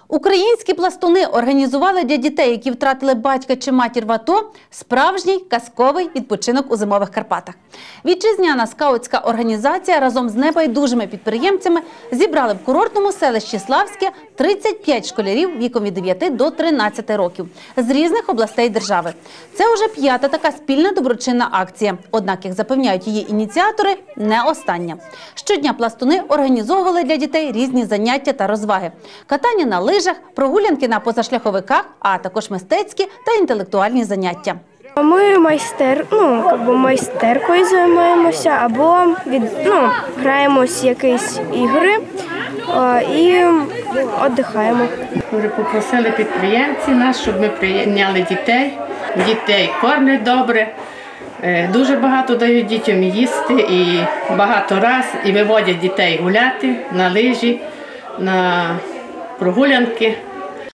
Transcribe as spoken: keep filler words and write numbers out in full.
Українські пластуни організували для дітей, які втратили батька чи матір в АТО, справжній казковий відпочинок у зимових Карпатах. Вітчизняна скаутська організація разом з небайдужими підприємцями зібрали в курортному селищі Славське тридцять п'ять школярів віком від дев'яти до тринадцяти років з різних областей держави. Це вже п'ята така спільна доброчинна акція, однак, як запевняють її ініціатори, не остання. Щодня пластуни організовували для дітей різні заняття та розваги – катання на лижах, прогулянки на позашляховиках, а також мистецькі та інтелектуальні заняття. Ми майстер, ну, якби майстеркою займаємося або від, ну, граємось в якісь ігри о, і віддихаємо. Вже попросили підприємці нас, щоб ми прийняли дітей. Дітей кормлять добре, дуже багато дають дітям їсти і багато раз, і виводять дітей гуляти на лижі, на прогулянки.